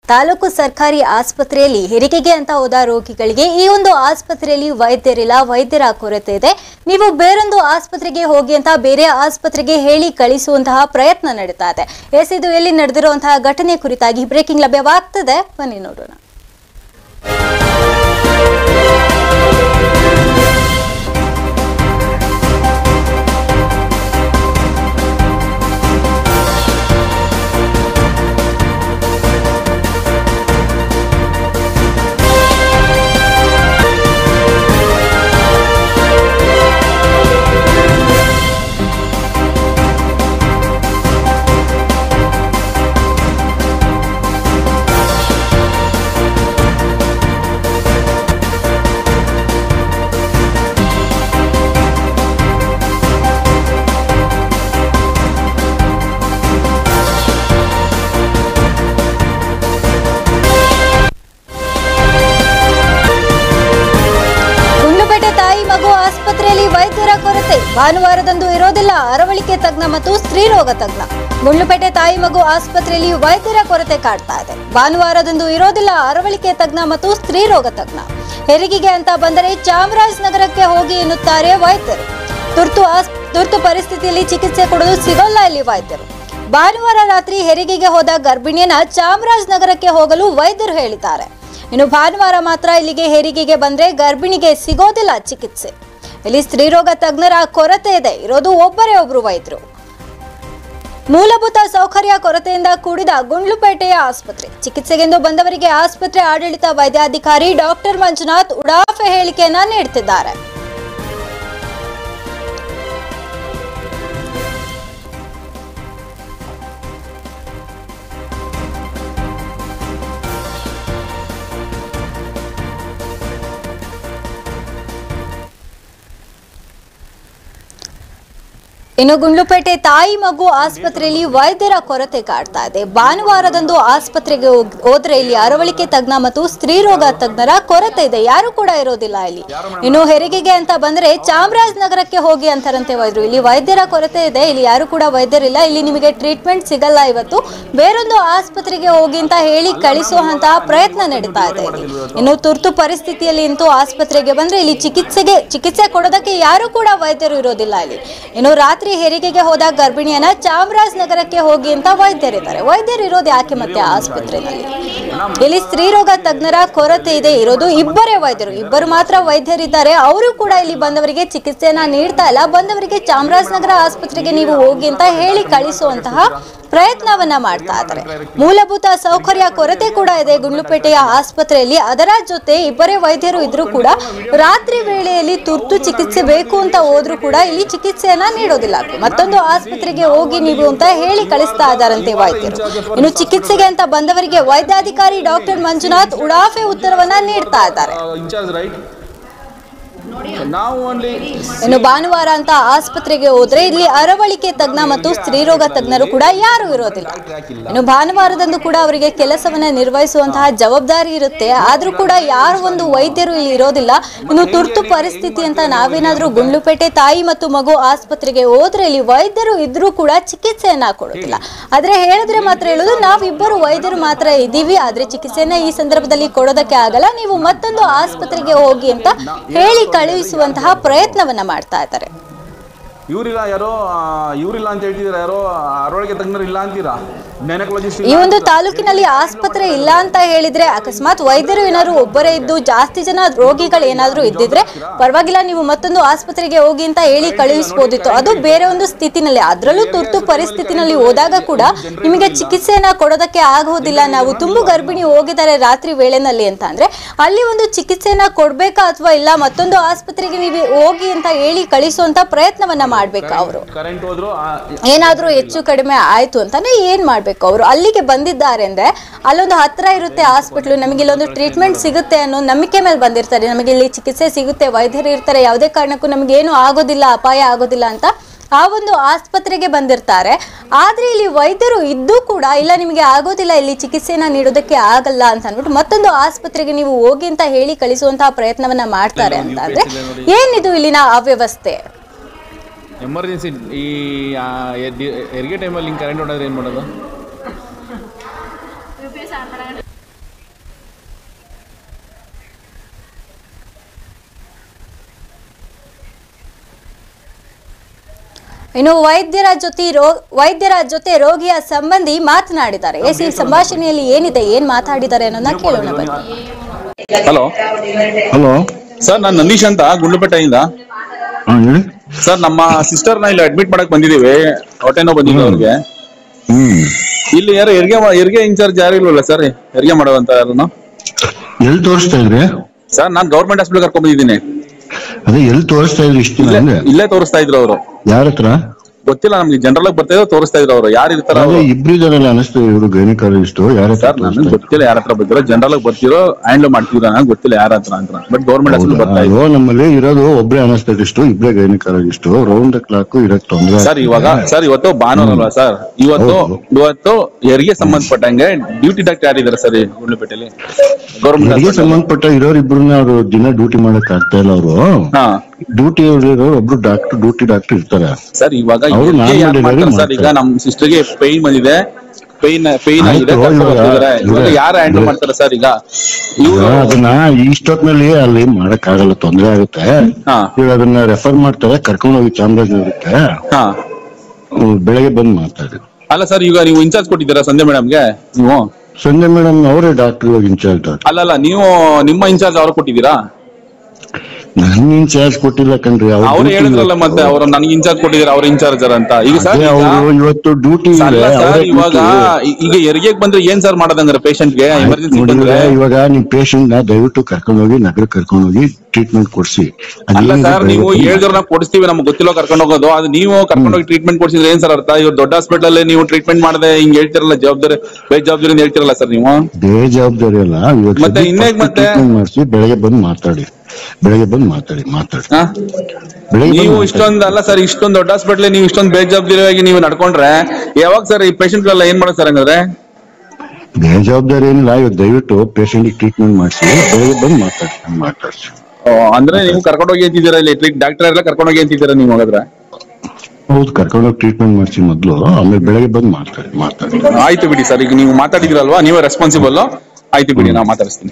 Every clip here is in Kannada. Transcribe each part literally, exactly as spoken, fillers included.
ತಾಲೂಕು ಸರ್ಕಾರಿ ಆಸ್ಪತ್ರೆಯಲ್ಲಿ ಹೆರಿಗೆಗೆ ಅಂತ ಹೋದ ರೋಗಿಗಳಿಗೆ ಈ ಒಂದು ಆಸ್ಪತ್ರೆಯಲ್ಲಿ ವೈದ್ಯರಿಲ್ಲ, ವೈದ್ಯರ ಕೊರತೆ ಇದೆ. ನೀವು ಬೇರೊಂದು ಆಸ್ಪತ್ರೆಗೆ ಹೋಗಿ ಅಂತ ಬೇರೆ ಆಸ್ಪತ್ರೆಗೆ ಹೇಳಿ ಕಳಿಸುವಂತಹ ಪ್ರಯತ್ನ ನಡೀತಾ ಇದೆ. ಎಸ್, ಇದು ಎಲ್ಲಿ ನಡೆದಿರುವಂತಹ ಘಟನೆ ಕುರಿತಾಗಿ ಬ್ರೇಕಿಂಗ್ ಲಭ್ಯವಾಗ್ತದೆ, ಬನ್ನಿ ನೋಡೋಣ. ವೈದ್ಯರ ಕೊರತೆ ಭಾನುವಾರದಂದು ಇರೋದಿಲ್ಲ. ಅರವಳಿಕೆ ತಜ್ಞ ಮತ್ತು ಸ್ತ್ರೀರೋಗ ತಜ್ಞ. ಗುಂಡ್ಲುಪೇಟೆ ತಾಯಿ ಮಗು ಆಸ್ಪತ್ರೆಯಲ್ಲಿ ವೈದ್ಯರ ಕೊರತೆ ಕಾಡ್ತಾ ಇದೆ. ಭಾನುವಾರದಂದು ಇರೋದಿಲ್ಲ ಅರವಳಿಕೆ ತಜ್ಞ ಮತ್ತು ಸ್ತ್ರೀರೋಗ ತಜ್ಞ. ಹೆರಿಗೆಗೆ ಅಂತ ಬಂದರೆ ಚಾಮರಾಜನಗರಕ್ಕೆ ಹೋಗಿ ಎನ್ನುತ್ತಾರೆ ವೈದ್ಯರು. ತುರ್ತು ತುರ್ತು ಪರಿಸ್ಥಿತಿಯಲ್ಲಿ ಚಿಕಿತ್ಸೆ ಕೊಡಲು ಸಿಗೋಲ್ಲ ಇಲ್ಲಿ ವೈದ್ಯರು. ಭಾನುವಾರ ರಾತ್ರಿ ಹೆರಿಗೆಗೆ ಹೋದ ಗರ್ಭಿಣಿಯನ್ನ ಚಾಮರಾಜನಗರಕ್ಕೆ ಹೋಗಲು ವೈದ್ಯರು ಹೇಳಿದ್ದಾರೆ. ಇನ್ನು ಭಾನುವಾರ ಮಾತ್ರ ಇಲ್ಲಿಗೆ ಹೆರಿಗೆಗೆ ಬಂದ್ರೆ ಗರ್ಭಿಣಿಗೆ ಸಿಗೋದಿಲ್ಲ ಚಿಕಿತ್ಸೆ. ಇಲ್ಲಿ ಸ್ತ್ರೀರೋಗ ತಜ್ಞರ ಕೊರತೆ ಇದೆ. ಇರೋದು ಒಬ್ಬರೇ ಒಬ್ರು ವೈದ್ಯರು. ಮೂಲಭೂತ ಸೌಕರ್ಯ ಕೊರತೆಯಿಂದ ಕೂಡಿದ ಗುಂಡ್ಲುಪೇಟೆಯ ಆಸ್ಪತ್ರೆ. ಚಿಕಿತ್ಸೆಗೆಂದು ಬಂದವರಿಗೆ ಆಸ್ಪತ್ರೆ ಆಡಳಿತ ವೈದ್ಯಾಧಿಕಾರಿ ಡಾಕ್ಟರ್ ಮಂಜುನಾಥ್ ಉಡಾಫೆ ಹೇಳಿಕೆಯನ್ನ ನೀಡುತ್ತಿದ್ದಾರೆ. ಇನ್ನು ಗುಂಡ್ಲುಪೇಟೆ ತಾಯಿ ಮಗು ಆಸ್ಪತ್ರೆಯಲ್ಲಿ ವೈದ್ಯರ ಕೊರತೆ ಕಾಡ್ತಾ ಇದೆ. ಭಾನುವಾರದಂದು ಆಸ್ಪತ್ರೆಗೆ ಹೋದ್ರೆ ಇಲ್ಲಿ ಅರವಳಿಕೆ ತಜ್ಞ ಮತ್ತು ಸ್ತ್ರೀರೋಗ ತಜ್ಞರ ಕೊರತೆ ಇದೆ. ಯಾರು ಕೂಡ ಇರೋದಿಲ್ಲ ಇಲ್ಲಿ. ಇನ್ನು ಹೆರಿಗೆಗೆ ಅಂತ ಬಂದ್ರೆ ಚಾಮರಾಜನಗರಕ್ಕೆ ಹೋಗಿ ಅಂತಾರಂತೆ ವೈದ್ಯರು. ಇಲ್ಲಿ ವೈದ್ಯರ ಕೊರತೆ ಇದೆ. ಇಲ್ಲಿ ಯಾರು ಕೂಡ ವೈದ್ಯರಿಲ್ಲ. ಇಲ್ಲಿ ನಿಮಗೆ ಟ್ರೀಟ್ಮೆಂಟ್ ಸಿಗಲ್ಲ. ಇವತ್ತು ಬೇರೊಂದು ಆಸ್ಪತ್ರೆಗೆ ಹೋಗಿ ಅಂತ ಹೇಳಿ ಕಳಿಸುವಂತಹ ಪ್ರಯತ್ನ ನಡೀತಾ ಇದೆ. ಇನ್ನು ತುರ್ತು ಪರಿಸ್ಥಿತಿಯಲ್ಲಿ ಇಂತೂ ಆಸ್ಪತ್ರೆಗೆ ಬಂದ್ರೆ ಇಲ್ಲಿ ಚಿಕಿತ್ಸೆಗೆ ಚಿಕಿತ್ಸೆ ಕೊಡೋದಕ್ಕೆ ಯಾರು ಕೂಡ ವೈದ್ಯರು ಇರೋದಿಲ್ಲ ಇಲ್ಲಿ. ಇನ್ನು ರಾತ್ರಿ ಹೆರಿಗೆಗೆ ಹೋದ ಗರ್ಭಿಣಿಯನ್ನ ಚಾಮರಾಜನಗರಕ್ಕೆ ಹೋಗಿ ಅಂತ ವೈದ್ಯರಿದ್ದಾರೆ. ವೈದ್ಯರು ಇರೋದು ಯಾಕೆ ಮತ್ತೆ ಆಸ್ಪತ್ರೆಯಲ್ಲಿ? ಇಲ್ಲಿ ಸ್ತ್ರೀರೋಗ ತಜ್ಞರ ಕೊರತೆ ಇದೆ. ಇರೋದು ಇಬ್ಬರೇ ವೈದ್ಯರು. ಇಬ್ಬರು ಮಾತ್ರ ವೈದ್ಯರಿದ್ದಾರೆ. ಅವರು ಕೂಡ ಇಲ್ಲಿ ಬಂದವರಿಗೆ ಚಿಕಿತ್ಸೆಯನ್ನ ನೀಡ್ತಾ ಇಲ್ಲ. ಬಂದವರಿಗೆ ಚಾಮರಾಜನಗರ ಆಸ್ಪತ್ರೆಗೆ ನೀವು ಹೋಗಿ ಅಂತ ಹೇಳಿ ಕಳಿಸುವಂತಹ ಪ್ರಯತ್ನವನ್ನ ಮಾಡ್ತಾ ಇದ್ದಾರೆ. ಮೂಲಭೂತ ಸೌಕರ್ಯ ಕೊರತೆ ಕೂಡ ಇದೆ ಗುಂಡ್ಲುಪೇಟೆಯ ಆಸ್ಪತ್ರೆಯಲ್ಲಿ. ಅದರ ಜೊತೆ ಇಬ್ಬರೇ ವೈದ್ಯರು ಇದ್ರೂ ಕೂಡ ರಾತ್ರಿ ವೇಳೆಯಲ್ಲಿ ತುರ್ತು ಚಿಕಿತ್ಸೆ ಬೇಕು ಅಂತ ಹೋದ್ರೂ ಕೂಡ ಇಲ್ಲಿ ಚಿಕಿತ್ಸೆಯನ್ನ ನೀಡೋದಿಲ್ಲ. ಮತ್ತೊಂದು ಆಸ್ಪತ್ರೆಗೆ ಹೋಗಿ ನೀವು ಅಂತ ಹೇಳಿ ಕಳಿಸ್ತಾ ಇದ್ದಾರಂತೆ ವೈದ್ಯರು. ಇನ್ನು ಚಿಕಿತ್ಸೆಗೆ ಅಂತ ಬಂದವರಿಗೆ ವೈದ್ಯಾಧಿಕಾರಿ ಡಾಕ್ಟರ್ ಮಂಜುನಾಥ್ ಉಡಾಫೆ ಉತ್ತರವನ್ನ ನೀಡ್ತಾ ಇದ್ದಾರೆ. ಇನ್ನು ಭಾನುವಾರ ಅಂತ ಆಸ್ಪತ್ರೆಗೆ ಹೋದ್ರೆ ಇಲ್ಲಿ ಅರವಳಿಕೆ ತಜ್ಞ ಮತ್ತು ಸ್ತ್ರೀರೋಗ ತಜ್ಞರು ಕೂಡ ಯಾರು ಇರೋದಿಲ್ಲ. ಇನ್ನು ಭಾನುವಾರದಂದು ಕೂಡ ಅವರಿಗೆ ಕೆಲಸವನ್ನ ನಿರ್ವಹಿಸುವಂತಹ ಜವಾಬ್ದಾರಿ ಇರುತ್ತೆ. ಆದ್ರೂ ಕೂಡ ಯಾರು ಒಂದು ವೈದ್ಯರು ಇಲ್ಲಿ ಇರೋದಿಲ್ಲ. ಇನ್ನು ತುರ್ತು ಪರಿಸ್ಥಿತಿ ಅಂತ ನಾವೇನಾದ್ರೂ ಗುಂಡ್ಲುಪೇಟೆ ತಾಯಿ ಮತ್ತು ಮಗು ಆಸ್ಪತ್ರೆಗೆ ಹೋದ್ರೆ ಇಲ್ಲಿ ವೈದ್ಯರು ಇದ್ರೂ ಕೂಡ ಚಿಕಿತ್ಸೆಯನ್ನ ಕೊಡೋದಿಲ್ಲ. ಆದ್ರೆ ಹೇಳಿದ್ರೆ ಮಾತ್ರ ಹೇಳೋದು ನಾವಿಬ್ಬರು ವೈದ್ಯರು ಮಾತ್ರ ಇದ್ದೀವಿ, ಆದ್ರೆ ಚಿಕಿತ್ಸೆಯನ್ನ ಈ ಸಂದರ್ಭದಲ್ಲಿ ಕೊಡೋದಕ್ಕೆ ಆಗಲ್ಲ, ನೀವು ಮತ್ತೊಂದು ಆಸ್ಪತ್ರೆಗೆ ಹೋಗಿ ಅಂತ ಹೇಳಿ ಕಳುಹಿಸುವಂತಹ ಪ್ರಯತ್ನವನ್ನ ಮಾಡ್ತಾ ಇದ್ದಾರೆ. ಇವರಿಲ್ಲ ಯಾರೋ ಇವರಿಲ್ಲ ಅಂತ ಹೇಳ್ತಿದ್ದಾರೆ, ಯಾರೋ ಅರವಳಿಕೆ ತಜ್ಞರು ಇಲ್ಲ ಅಂತೀರಾ? ಈ ಒಂದು ತಾಲೂಕಿನಲ್ಲಿ ಆಸ್ಪತ್ರೆ ಇಲ್ಲ ಅಂತ ಹೇಳಿದ್ರೆ ಅಕಸ್ಮಾತ್ ವೈದ್ಯರು ಏನಾದ್ರು ಒಬ್ಬರೇ ಇದ್ದು ಜಾಸ್ತಿ ಜನ ರೋಗಿಗಳು ಏನಾದ್ರು ಇದ್ದಿದ್ರೆ ಪರವಾಗಿಲ್ಲ, ನೀವು ಮತ್ತೊಂದು ಆಸ್ಪತ್ರೆಗೆ ಹೋಗಿ ಅಂತ ಹೇಳಿ ಕಳುಹಿಸಬಹುದಿತ್ತು. ಅದು ಬೇರೆ ಒಂದು ಸ್ಥಿತಿನಲ್ಲಿ. ಅದರಲ್ಲೂ ತುರ್ತು ಪರಿಸ್ಥಿತಿನಲ್ಲಿ ಹೋದಾಗ ಕೂಡ ನಿಮಗೆ ಚಿಕಿತ್ಸೆಯನ್ನ ಕೊಡೋದಕ್ಕೆ ಆಗೋದಿಲ್ಲ. ನಾವು ತುಂಬು ಗರ್ಭಿಣಿ ಹೋಗಿದ್ದಾರೆ ರಾತ್ರಿ ವೇಳೆನಲ್ಲಿ ಅಂತ ಅಂದ್ರೆ ಅಲ್ಲಿ ಒಂದು ಚಿಕಿತ್ಸೆಯನ್ನ ಕೊಡ್ಬೇಕಾ ಅಥವಾ ಇಲ್ಲ ಮತ್ತೊಂದು ಆಸ್ಪತ್ರೆಗೆ ನೀವು ಹೋಗಿ ಅಂತ ಹೇಳಿ ಕಳಿಸುವಂತ ಪ್ರಯತ್ನವನ್ನ ಮಾಡ್ಬೇಕು. ಅವರು ಏನಾದ್ರೂ ಹೆಚ್ಚು ಕಡಿಮೆ ಆಯ್ತು ಅಂತಾನೆ ಏನ್ ಮಾಡ್ಬೇಕು? ಅವರು ಅಲ್ಲಿಗೆ ಬಂದಿದ್ದಾರೆ ಅಂದ್ರೆ ಅಲ್ಲೊಂದು ಹತ್ರ ಇರುತ್ತೆ ಹಾಸ್ಪಿಟ್ಲು, ನಮಗೆ ಇಲ್ಲೊಂದು ಟ್ರೀಟ್ಮೆಂಟ್ ಸಿಗುತ್ತೆ ಅನ್ನೋ ನಂಬಿಕೆ ಮೇಲೆ ಬಂದಿರ್ತಾರೆ. ನಮಗೆ ಇಲ್ಲಿ ಚಿಕಿತ್ಸೆ ಸಿಗುತ್ತೆ, ವೈದ್ಯರು ಇರ್ತಾರೆ, ಯಾವುದೇ ಕಾರಣಕ್ಕೂ ನಮ್ಗೆ ಏನು ಆಗೋದಿಲ್ಲ, ಅಪಾಯ ಆಗೋದಿಲ್ಲ ಅಂತ ಆ ಒಂದು ಆಸ್ಪತ್ರೆಗೆ ಬಂದಿರ್ತಾರೆ. ಆದ್ರೆ ಇಲ್ಲಿ ವೈದ್ಯರು ಇದ್ದು ಕೂಡ ಇಲ್ಲ ನಿಮಗೆ ಆಗೋದಿಲ್ಲ, ಇಲ್ಲಿ ಚಿಕಿತ್ಸೆನ ನೀಡೋದಕ್ಕೆ ಆಗಲ್ಲ ಅಂತ ಅಂದ್ಬಿಟ್ಟು ಮತ್ತೊಂದು ಆಸ್ಪತ್ರೆಗೆ ನೀವು ಹೋಗಿ ಅಂತ ಹೇಳಿ ಕಳಿಸುವಂತಹ ಪ್ರಯತ್ನವನ್ನ ಮಾಡ್ತಾರೆ ಅಂತ ಅಂದ್ರೆ ಏನಿದು ಇಲ್ಲಿನ ಅವ್ಯವಸ್ಥೆ? ಎಮರ್ಜೆನ್ಸಿ ಈ ಹೆರಿಗೆ ಟೈಮಲ್ಲಿ ಕರೆಂಟ್ ಹೊಡೆದ್ರೆ ಏನು ಮಾಡೋದು? ಇನ್ನು ವೈದ್ಯರ ಜೊತೆ ರೋ ವೈದ್ಯರ ಜೊತೆ ರೋಗಿಯ ಸಂಬಂಧಿ ಮಾತನಾಡಿದ್ದಾರೆ. ಎಸಿ ಸಂಭಾಷಣೆಯಲ್ಲಿ ಏನಿದೆ, ಏನ್ ಮಾತಾಡಿದ್ದಾರೆ ಅನ್ನೋದನ್ನ ಕೇಳೋಣ ಬನ್ನಿ. ಹಲೋ ಹಲೋ ಸರ್, ನಾನು ನಂದೀಶ್ ಅಂತ ಗುಂಡ್ಲುಪೇಟೆಯಿಂದ. ಸರ್, ನಮ್ಮ ಸಿಸ್ಟರ್ ನ ಇಲ್ಲಿ ಅಡ್ಮಿಟ್ ಮಾಡಕ್ ಬಂದಿದೀವಿ. ಹೊಟ್ಟೆನೋ ಬಂದಿದೆ ಅವ್ರಿಗೆ. ಹ್ಮ್ ಇಲ್ಲಿ ಯಾರು ಹೆರಿಗೆ ಹೆರಿಗೆ ಇನ್ಚಾರ್ಜ್ ಯಾರು ಇಲ್ವಲ್ಲ ಸರ್, ಹೆರಿಗೆ ಮಾಡುವಂತ ಯಾರನ್ನು? ಎಲ್ಲಿ ತೋರಿಸ್ತಾ ಇದ್ರಿ ಸರ್, ನಾನ್ ಗೌರ್ಮೆಂಟ್ ಹಾಸ್ಪಿಟಲ್ ಕರ್ಕೊಂಡ್ ಬಂದಿದ್ದೀನಿ. ಅದೇ ಎಲ್ಲಿ ತೋರಿಸ್ತಾ ಇದ್ರಿ ಇಷ್ಟು ದಿನ ಅಂದ್ರೆ? ಇಲ್ಲೇ ತೋರಿಸ್ತಾ ಇದ್ರು ಅವರು. ಯಾರ ಹತ್ರ ಗೊತ್ತಿಲ್ಲ ನಮ್ಗೆ, ಜನರಲ್ ಆಗಿ ಬರ್ತಾ ಇದ್ರು ತೋರಿಸ್ತಾ ಇದ್ರು ಅವರು. ಯಾರು ಇರ್ತಾರ ಅದೇ ಇಬ್ರು ಇದಾರಲ್ಲ ಅನಿಸ್ತು, ಇವರು ಗೈನಕಾಲಜಿಸ್ಟ್. ಯಾರ ಹತ್ರ ಸರ್, ನನಗೆ ಗೊತ್ತಿಲ್ಲ ಯಾರ ಹತ್ರ ಬರ್ತಿರೋ. ಜನರಲ್ ಆಗಿ ಬರ್ತಿರೋ ಹ್ಯಾಂಡಲ್ ಮಾಡ್ತಿರೋ ನನಗೆ ಗೊತ್ತಿಲ್ಲ ಯಾರ ಹತ್ರ ಅಂತ. ಬಟ್ ಗೌರ್ಮೆಂಟ್ ಹಾಸ್ಪಿಟಲ್ ಬರ್ತಾ ಇದ್ರು. ನಮ್ಮಲ್ಲಿ ಇರೋದು ಒಬ್ರೇ ಅನಸ್ತಟಿಸ್ಟ್, ಇಬ್ರೇ ಗೈನಕಾಲಜಿಸ್ಟ್. ರೌಂಡ್ ದ ಕ್ಲಾಕ್ ಇರಕ್ ತೊಂದ್ರೆ ಸರ್. ಇವಾಗ ಸರ್, ಇವತ್ತು ಭಾನುವಾರ ಅಲ್ವಾ ಸರ್? ಇವತ್ತು ಇವತ್ತು ಹೆರಿಗೆ ಸಂಬಂಧಪಟ್ಟಂಗೆ ಡ್ಯೂಟಿ ಡಾಕ್ಟರ್ ಯಾರಿದ್ದಾರೆ ಸರ್ ಗುಂಡ್ಲುಪೇಟೆಯಲ್ಲಿ? ಗೌರ್ಮೆಂಟ್ ಸಂಬಂಧಪಟ್ಟ ಇರೋರು ಇಬ್ರನ್ನ ಅವ್ರು ದಿನ ಡ್ಯೂಟಿ ಮಾಡಕ್ ಆಗ್ತಾ ಇಲ್ಲ. ಅವರು ಡ್ಯೂಟಿ ಇರೋರು ಒಬ್ರು ಡಾಕ್ಟರ್ ಡ್ಯೂಟಿ ಡಾಕ್ಟರ್ ಇರ್ತಾರೆ ಸರ್. ಇವಾಗ ಸರ್, ಈಗ ನಮ್ ಸಿಸ್ಟರ್ಗೆ ಪೈನ್ ಬಂದಿದೆ, ಪೈನ್ ಪೈನ್ ಆಗಿದೆ, ಇವಾಗ ಯಾರು ಹ್ಯಾಂಡಲ್ ಮಾಡ್ತಾರೆ ಸರ್? ಈಗ ಅದನ್ನ ಇಷ್ಟೊತ್ನಲ್ಲಿ ಅಲ್ಲಿ ಮಾಡಕ್ ಆಗಲ್ಲ, ತೊಂದ್ರೆ ಆಗುತ್ತೆ. ಇವಾಗ ಅದನ್ನ ರೆಫರ್ ಮಾಡ್ತಾರೆ, ಕರ್ಕೊಂಡು ಹೋಗಿ ಚಾಮರಾಜನಗರಕ್ಕೆ. ಬೆಳಗ್ಗೆ ಬಂದ್ ಮಾತಾಡಿ. ಅಲ್ಲ ಸರ್, ಈಗ ನೀವು ಇನ್ಚಾರ್ಜ್ ಕೊಟ್ಟಿದ್ದೀರಾ ಸಂಧ್ಯಾ ಮೇಡಮ್ಗೆ? ನೀವು ಸಂಧ್ಯಾ ಮೇಡಮ್ ಅವರೇ ಡಾಕ್ಟರ್ ಇನ್ಚಾರ್ಜ್. ಅಲ್ಲ ಅಲ್ಲ, ನೀವು ನಿಮ್ಮ ಇನ್ಚಾರ್ಜ್ ಅವ್ರು ಕೊಟ್ಟಿದ್ದೀರಾ? ನನ್ ಇನ್ಚಾರ್ಜ್ ಕೊಟ್ಟಿಲ್ಲ ಕಣ್ರಿ. ಅವ್ರು ಹೇಳಿದ್ರಲ್ಲ ಮತ್ತೆ, ಅವ್ರು ನನಗೆ ಇನ್ಚಾರ್ಜ್ ಕೊಟ್ಟಿದ್ದಾರೆ, ಅವ್ರ ಇನ್ಚಾರ್ಜರ್ ಅಂತ. ಈಗ ಸರ್, ಇವತ್ತು ಡ್ಯೂಟಿ ಇವಾಗ ಈಗ ಹೆರಿಗೆಗೆ ಬಂದ್ರೆ ಏನ್ ಸರ್ ಮಾಡೋದಂದ್ರೆ ಪೇಷಂಟ್ಗೆ ಎಮರ್ಜೆನ್ಸಿ ಬಂದ್ರೆ? ಇವಾಗ ನಿಮ್ ಪೇಷಂಟ್ ನ ದಯವಿಟ್ಟು ಕರ್ಕೊಂಡು ಹೋಗಿ ನಗರ ಕರ್ಕೊಂಡು ಹೋಗಿ ಟ್ರೀಟ್ಮೆಂಟ್ ಕೊಡ್ಸಿ. ಅಲ್ಲ ಸರ್, ನೀವು ಹೇಳಿದ್ರೆ ಕೊಡಿಸ್ತೀವಿ, ನಮ್ಗೆ ಗೊತ್ತಿಲ್ಲ ಕರ್ಕೊಂಡು ಹೋಗೋದು. ಅದು ನೀವು ಕರ್ಕೊಂಡು ಹೋಗಿ ಟ್ರೀಟ್ಮೆಂಟ್ ಕೊಡ್ಸಿದ್ರೆ ಏನ್ ಸರ್ ಅರ್ಥ? ಇವ್ರು ದೊಡ್ಡ ಹಾಸ್ಪಿಟಲ್ ಅಲ್ಲಿ ನೀವು ಟ್ರೀಟ್ಮೆಂಟ್ ಮಾಡದೆ ಹಿಂಗ್ ಹೇಳ್ತಿರಲ್ಲ, ಜವಾಬ್ದಾರಿ ಬೇಜವಾಬ್ದಾರಿ ಅಂತ ಹೇಳ್ತಿರಲ್ಲ ಸರ್ ನೀವು. ಬೇಜವಾಬ್ದಾರಿ ಅಲ್ಲ, ಮತ್ತೆ ಇನ್ನೇಗ್ ಮತ್ತೆ ಮಾಡಿಸಿ ಬೆಳಗ್ಗೆ ಬಂದು ಮಾತಾಡಿ. ಬೆಳಗ್ಗೆ ಬಂದು ಮಾತಾಡಿ ಮಾತಾಡಿ ನೀವು ಇಷ್ಟೊಂದು ಅಲ್ಲ ಸರ್, ಇಷ್ಟೊಂದು ದೊಡ್ಡ ಹಾಸ್ಪಿಟಲ್ ನೀವು ಇಷ್ಟೊಂದು ಬೇಜವಾಬ್ದಾರಿಯಾಗಿ ನೀವು ನಡ್ಕೊಂಡ್ರೆ ಯಾವಾಗ ಸರ್ ಈ ಪೇಷಂಟ್ ಗಳೆಲ್ಲ ಏನ್ ಮಾಡೋದು ಸರ್? ಹಂಗಾದ್ರೆ ಬೇಜವಾಬ್ದಾರಿ ಏನಿಲ್ಲ. ಇವತ್ತು ದಯವಿಟ್ಟು ಪೇಷಂಟ್ ಟ್ರೀಟ್ಮೆಂಟ್ ಮಾಡಿಸಿ ಬೆಳಗ್ಗೆ ಬಂದು ಮಾತಾಡಿ ಮಾತಾಡ್ಸಿ. ಅಂದ್ರೆ ನೀವು ಕರ್ಕೊಂಡು ಹೋಗಿ ಅಂತಿದ್ದೀರಾ ಇಲ್ಲಿ? ಡಾಕ್ಟರ್ ಎಲ್ಲ ಕರ್ಕೊಂಡು ಹೋಗಿ ಅಂತಿದ್ದೀರಾ ನೀವು? ಹಾಗಾದ್ರೆ ಹೌದು, ಕರ್ಕೊಂಡೋಗಿ ಟ್ರೀಟ್ಮೆಂಟ್ ಮಾಡಿಸಿ ಮೊದ್ಲು, ಆಮೇಲೆ ಬೆಳಗ್ಗೆ ಬಂದು ಮಾತಾಡಿ ಮಾತಾಡಿ ಆಯ್ತು ಬಿಡಿ ಸರ್. ಈಗ ನೀವು ಮಾತಾಡಿದಿರಲ್ವಾ, ನೀವೇ ರೆಸ್ಪಾನ್ಸಿಬಲ್. ಆಯ್ತು ಬಿಡಿ, ನಾ ಮಾತಾಡಿಸ್ತೀನಿ.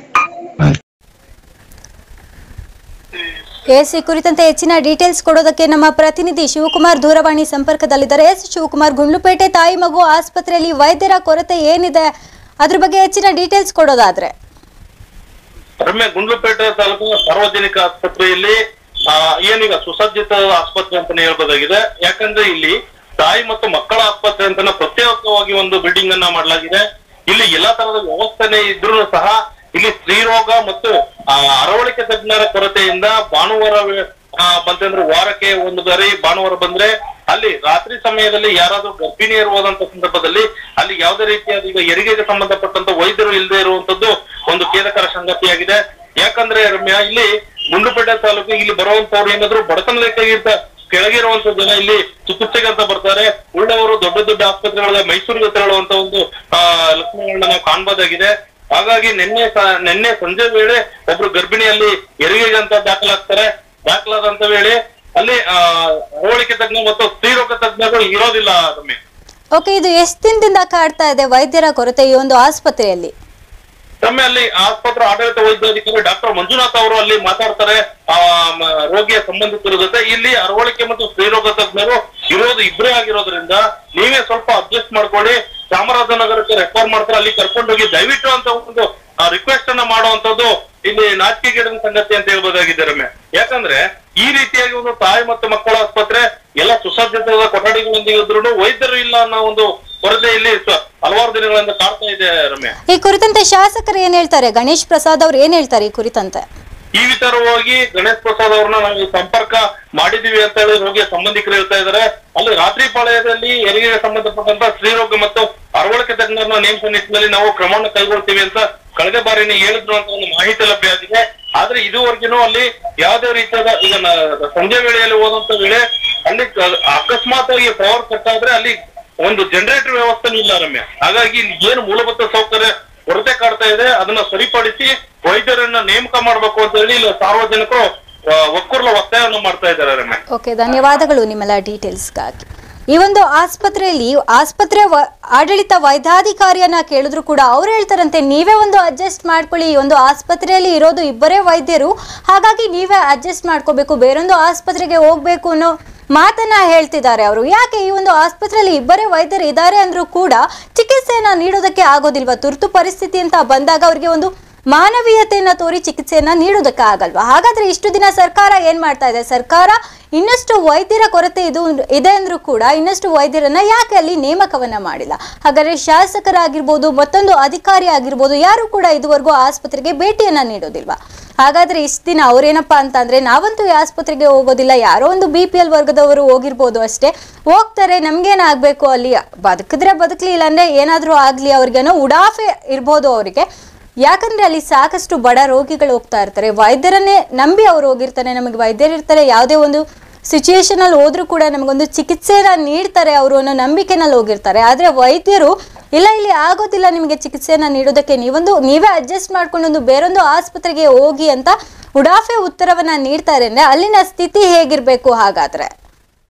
ಎಸ್, ಈ ಕುರಿತಂತೆ ಹೆಚ್ಚಿನ ಡೀಟೇಲ್ಸ್ ಕೊಡೋದಕ್ಕೆ ನಮ್ಮ ಪ್ರತಿನಿಧಿ ಶಿವಕುಮಾರ್ ದೂರವಾಣಿ ಸಂಪರ್ಕದಲ್ಲಿದ್ದಾರೆ. ಎಸ್ ಶಿವಕುಮಾರ್, ಗುಂಡ್ಲುಪೇಟೆ ತಾಯಿ ಮಗು ಆಸ್ಪತ್ರೆಯಲ್ಲಿ ವೈದ್ಯರ ಕೊರತೆ ಏನಿದೆ, ಅದ್ರ ಬಗ್ಗೆ ಹೆಚ್ಚಿನ ಡೀಟೇಲ್ಸ್ ಕೊಡೋದಾದ್ರೆ? ರಮ್ಯ, ಗುಂಡ್ಲುಪೇಟೆ ತಾಲೂಕಿನ ಸಾರ್ವಜನಿಕ ಆಸ್ಪತ್ರೆಯಲ್ಲಿ ಏನೀಗ ಸುಸಜ್ಜಿತ ಆಸ್ಪತ್ರೆ ಅಂತಾನೆ ಹೇಳ್ಬೋದಾಗಿದೆ. ಯಾಕಂದ್ರೆ ಇಲ್ಲಿ ತಾಯಿ ಮತ್ತು ಮಕ್ಕಳ ಆಸ್ಪತ್ರೆ ಅಂತಾನೆ ಪ್ರತ್ಯೇಕವಾಗಿ ಒಂದು ಬಿಲ್ಡಿಂಗ್ ಅನ್ನ ಮಾಡಲಾಗಿದೆ. ಇಲ್ಲಿ ಎಲ್ಲಾ ತರದ ವ್ಯವಸ್ಥೆನೆ ಇದ್ರೂ ಸಹ ಇಲ್ಲಿ ಸ್ತ್ರೀರೋಗ ಮತ್ತು ಅರವಳಿಕೆ ತಜ್ಞರ ಕೊರತೆಯಿಂದ ಭಾನುವಾರ ಬಂತಂದ್ರೆ ವಾರಕ್ಕೆ ಒಂದು ಬಾರಿ ಭಾನುವಾರ ಬಂದ್ರೆ ಅಲ್ಲಿ ರಾತ್ರಿ ಸಮಯದಲ್ಲಿ ಯಾರಾದ್ರೂ ಗರ್ಭಿಣಿಯರು ಹೋದಂತ ಸಂದರ್ಭದಲ್ಲಿ ಅಲ್ಲಿ ಯಾವುದೇ ರೀತಿಯಾದ ಈಗ ಹೆರಿಗೆಗೆ ಸಂಬಂಧಪಟ್ಟಂತ ವೈದ್ಯರು ಇಲ್ಲದೆ ಇರುವಂತದ್ದು ಒಂದು ಖೇದಕರ ಸಂಗತಿಯಾಗಿದೆ. ಯಾಕಂದ್ರೆ ರಮ್ಯಾ, ಇಲ್ಲಿ ಗುಂಡ್ಲುಪೇಟೆ ತಾಲೂಕು ಇಲ್ಲಿ ಬರುವಂತವ್ರು ಏನಾದ್ರು ಬಡತನ ರೇಖೆಗಿಂತ ಕೆಳಗಿರುವಂತ ಜನ ಇಲ್ಲಿ ಚಿಕಿತ್ಸೆಗೆ ಅಂತ ಬರ್ತಾರೆ. ಉಳ್ಳವರು ದೊಡ್ಡ ದೊಡ್ಡ ಆಸ್ಪತ್ರೆಗಳ ಮೈಸೂರಿಗೆ ತೆರಳುವಂತ ಒಂದು ಆ ಲಕ್ಷಣಗಳನ್ನ ನಾವು ಕಾಣಬಹುದಾಗಿದೆ. ಹಾಗಾಗಿ ನಿನ್ನೆ ನಿನ್ನೆ ಸಂಜೆ ವೇಳೆ ಒಬ್ರು ಗರ್ಭಿಣಿಯಲ್ಲಿ ಹೆರಿಗೆಗೆ ಅಂತ ದಾಖಲಾಗ್ತಾರೆ. ದಾಖಲಾದಂತ ವೇಳೆ ಅಲ್ಲಿ ಆ ಅರವಳಿಕೆ ತಜ್ಞ ಮತ್ತು ಸ್ತ್ರೀರೋಗ ತಜ್ಞರು ಇರೋದಿಲ್ಲ. ರಮ್ಯ, ಓಕೆ, ಇದು ಎಷ್ಟು ದಿನದಿಂದ ಕಾಡ್ತಾ ಇದೆ ವೈದ್ಯರ ಕೊರತೆ ಈ ಒಂದು ಆಸ್ಪತ್ರೆಯಲ್ಲಿ? ರಮ್ಯ, ಅಲ್ಲಿ ಆಸ್ಪತ್ರೆ ಆಡಳಿತ ವೈದ್ಯಾಧಿಕಾರಿ ಡಾಕ್ಟರ್ ಮಂಜುನಾಥ್ ಅವರು ಅಲ್ಲಿ ಮಾತಾಡ್ತಾರೆ ಆ ರೋಗಿಯ ಸಂಬಂಧಿಕರ ಜೊತೆ. ಇಲ್ಲಿ ಅರವಳಿಕೆ ಮತ್ತು ಸ್ತ್ರೀರೋಗ ತಜ್ಞರು ಇರೋದು ಇಬ್ಬರೇ ಆಗಿರೋದ್ರಿಂದ ನೀವೇ ಸ್ವಲ್ಪ ಅಡ್ಜಸ್ಟ್ ಮಾಡ್ಕೊಳ್ಳಿ, ಚಾಮರಾಜನಗರಕ್ಕೆ ರೆಫರ್ ಮಾಡ್ತಾರೆ, ಅಲ್ಲಿ ಕರ್ಕೊಂಡೋಗಿ ದಯವಿಟ್ಟು ಅಂತ ಒಂದು ರಿಕ್ವೆಸ್ಟ್ ಅನ್ನ ಮಾಡುವಂತದ್ದು ಇಲ್ಲಿ ನಾಚಿಕೆಗೇಡಿನ ಸಂಗತಿ ಅಂತ ಹೇಳ್ಬೋದಾಗಿದೆ ರಮ್ಯ. ಯಾಕಂದ್ರೆ ಈ ರೀತಿಯಾಗಿ ಒಂದು ತಾಯಿ ಮತ್ತು ಮಕ್ಕಳ ಆಸ್ಪತ್ರೆ ಎಲ್ಲ ಸುಸಜ್ಜಿತವಾದ ಕೊಠಡಿಗಳೊಂದಿಗೆ ಇದ್ರೂ ವೈದ್ಯರು ಇಲ್ಲ ಅನ್ನೋ ಒಂದು ಕೊರತೆ ಇಲ್ಲಿ ಹಲವಾರು ದಿನಗಳಿಂದ ಕಾಡ್ತಾ ಇದೆ ರಮ್ಯ. ಈ ಕುರಿತಂತೆ ಶಾಸಕರು ಏನ್ ಹೇಳ್ತಾರೆ? ಗಣೇಶ್ ಪ್ರಸಾದ್ ಅವ್ರು ಏನ್ ಹೇಳ್ತಾರೆ ಈ ಕುರಿತಂತೆ? ಈ ವಿಚಾರವಾಗಿ ಗಣೇಶ್ ಪ್ರಸಾದ್ ಅವ್ರನ್ನ ನಾವು ಸಂಪರ್ಕ ಮಾಡಿದೀವಿ ಅಂತ ಹೇಳಿ ರೋಗಿಯ ಸಂಬಂಧಿಕರು ಹೇಳ್ತಾ ಇದ್ದಾರೆ. ಅಲ್ಲಿ ರಾತ್ರಿ ಪಾಳ್ಯದಲ್ಲಿ ಹೆರಿಗೆಗೆ ಸಂಬಂಧಪಟ್ಟಂತ ಸ್ತ್ರೀರೋಗ ಮತ್ತು ಅರವಳಿಕೆ ತಜ್ಞರನ್ನ ನೇಮಿಸುವ ನಿಟ್ಟಿನಲ್ಲಿ ನಾವು ಕ್ರಮವನ್ನು ಕೈಗೊಳ್ತೀವಿ ಅಂತ ಕಳೆದ ಬಾರಿನೇ ಹೇಳಿದ್ರು ಅಂತ ಒಂದು ಮಾಹಿತಿ ಲಭ್ಯ ಆಗಿದೆ. ಆದ್ರೆ ಇದುವರೆಗೂ ಅಲ್ಲಿ ಯಾವುದೇ ರೀತಿಯಾದ ಈಗ ಸಂಜೆ ವೇಳೆಯಲ್ಲಿ ಹೋದಂತ ವೇಳೆ ಅಲ್ಲಿ ಅಕಸ್ಮಾತ್ ಆಗಿ ಪವರ್ ಕಟ್ ಆದ್ರೆ ಅಲ್ಲಿ ಒಂದು ಜನರೇಟರ್ ವ್ಯವಸ್ಥೆ ಇಲ್ಲ ರಮ್ಯ. ಹಾಗಾಗಿ ಏನು ಮೂಲಭೂತ ಸೌಕರ್ಯ ಕೊರತೆ ಕಾಡ್ತಾ ಇದೆ, ಅದನ್ನ ಸರಿಪಡಿಸಿ ವೈದ್ಯರನ್ನ ನೇಮಕ ಮಾಡಬೇಕು ಅಂತ ಹೇಳಿ ಇಲ್ಲಿ ಸಾರ್ವಜನಿಕರು ಒಕ್ಕೂರ್ಲ ಒತ್ತಾಯವನ್ನು ಮಾಡ್ತಾ ಇದ್ದಾರೆ ರಮ್ಯ. ಓಕೆ, ಧನ್ಯವಾದಗಳು ನಿಮ್ಮೆಲ್ಲ ಡೀಟೇಲ್ಸ್ಗಾಗಿ. ಈ ಒಂದು ಆಸ್ಪತ್ರೆಯಲ್ಲಿ ಆಸ್ಪತ್ರೆ ಆಡಳಿತ ವೈದ್ಯಾಧಿಕಾರಿಯನ್ನ ಕೇಳಿದ್ರು ಕೂಡ ಅವ್ರು ಹೇಳ್ತಾರಂತೆ, ನೀವೇ ಒಂದು ಅಡ್ಜಸ್ಟ್ ಮಾಡ್ಕೊಳ್ಳಿ, ಈ ಒಂದು ಆಸ್ಪತ್ರೆಯಲ್ಲಿ ಇರೋದು ಇಬ್ಬರೇ ವೈದ್ಯರು, ಹಾಗಾಗಿ ನೀವೇ ಅಡ್ಜಸ್ಟ್ ಮಾಡ್ಕೋಬೇಕು, ಬೇರೊಂದು ಆಸ್ಪತ್ರೆಗೆ ಹೋಗ್ಬೇಕು ಅನ್ನೋ ಮಾತನ್ನ ಹೇಳ್ತಿದ್ದಾರೆ ಅವರು. ಯಾಕೆ ಈ ಒಂದು ಆಸ್ಪತ್ರೆಯಲ್ಲಿ ಇಬ್ಬರೇ ವೈದ್ಯರು ಇದ್ದಾರೆ ಅಂದ್ರೂ ಕೂಡ ಚಿಕಿತ್ಸೆಯನ್ನ ನೀಡೋದಕ್ಕೆ ಆಗೋದಿಲ್ವಾ? ತುರ್ತು ಪರಿಸ್ಥಿತಿ ಅಂತ ಬಂದಾಗ ಅವರಿಗೆ ಒಂದು ಮಾನವೀಯತೆಯನ್ನ ತೋರಿ ಚಿಕಿತ್ಸೆಯನ್ನ ನೀಡೋದಕ್ಕೆ ಆಗಲ್ವಾ? ಹಾಗಾದ್ರೆ ಇಷ್ಟು ದಿನ ಸರ್ಕಾರ ಏನ್ ಮಾಡ್ತಾ ಇದೆ? ಸರ್ಕಾರ ಇನ್ನಷ್ಟು ವೈದ್ಯರ ಕೊರತೆ ಇದು ಇದೆ ಅಂದ್ರೂ ಕೂಡ ಇನ್ನಷ್ಟು ವೈದ್ಯರನ್ನ ಯಾಕೆ ಅಲ್ಲಿ ನೇಮಕವನ್ನ ಮಾಡಿಲ್ಲ? ಹಾಗಾದ್ರೆ ಶಾಸಕರಾಗಿರ್ಬೋದು, ಮತ್ತೊಂದು ಅಧಿಕಾರಿ ಆಗಿರ್ಬೋದು, ಯಾರು ಕೂಡ ಇದುವರೆಗೂ ಆಸ್ಪತ್ರೆಗೆ ಭೇಟಿಯನ್ನ ನೀಡೋದಿಲ್ವಾ? ಹಾಗಾದ್ರೆ ಇಷ್ಟು ದಿನ ಅವ್ರೇನಪ್ಪಾ ಅಂತ ಅಂದ್ರೆ ನಾವಂತೂ ಈ ಆಸ್ಪತ್ರೆಗೆ ಹೋಗೋದಿಲ್ಲ, ಯಾರೋ ಒಂದು ಬಿ ಪಿ ಎಲ್ ವರ್ಗದವರು ಹೋಗಿರ್ಬೋದು ಅಷ್ಟೇ, ಹೋಗ್ತಾರೆ, ನಮ್ಗೇನಾಗ್ಬೇಕು, ಅಲ್ಲಿ ಬದುಕಿದ್ರೆ ಬದುಕಲಿ, ಇಲ್ಲಾಂದ್ರೆ ಏನಾದ್ರೂ ಆಗ್ಲಿ, ಅವ್ರಿಗೇನೋ ಉಡಾಫೆ ಇರ್ಬೋದು ಅವರಿಗೆ. ಯಾಕಂದ್ರೆ ಅಲ್ಲಿ ಸಾಕಷ್ಟು ಬಡ ರೋಗಿಗಳು ಹೋಗ್ತಾ ಇರ್ತಾರೆ, ವೈದ್ಯರನ್ನೇ ನಂಬಿ ಅವ್ರು ಹೋಗಿರ್ತಾರೆ. ನಮಗೆ ವೈದ್ಯರು ಇರ್ತಾರೆ, ಯಾವುದೇ ಒಂದು ಸಿಚುಯೇಷನ್ ಅಲ್ಲಿ ಹೋದ್ರೂ ಕೂಡ ನಮಗೊಂದು ಚಿಕಿತ್ಸೆನ ನೀಡ್ತಾರೆ ಅವರು ಅನ್ನೋ ನಂಬಿಕೆನಲ್ಲಿ ಹೋಗಿರ್ತಾರೆ. ಆದ್ರೆ ವೈದ್ಯರು ಇಲ್ಲ, ಇಲ್ಲಿ ಆಗೋದಿಲ್ಲ ನಿಮಗೆ ಚಿಕಿತ್ಸೆನ ನೀಡೋದಕ್ಕೆ, ನೀವೊಂದು ನೀವೇ ಅಡ್ಜಸ್ಟ್ ಮಾಡ್ಕೊಂಡು ಒಂದು ಬೇರೊಂದು ಆಸ್ಪತ್ರೆಗೆ ಹೋಗಿ ಅಂತ ಉಡಾಫೆ ಉತ್ತರವನ್ನ ನೀಡ್ತಾರೆ ಅಂದ್ರೆ ಅಲ್ಲಿನ ಸ್ಥಿತಿ ಹೇಗಿರ್ಬೇಕು ಹಾಗಾದ್ರೆ?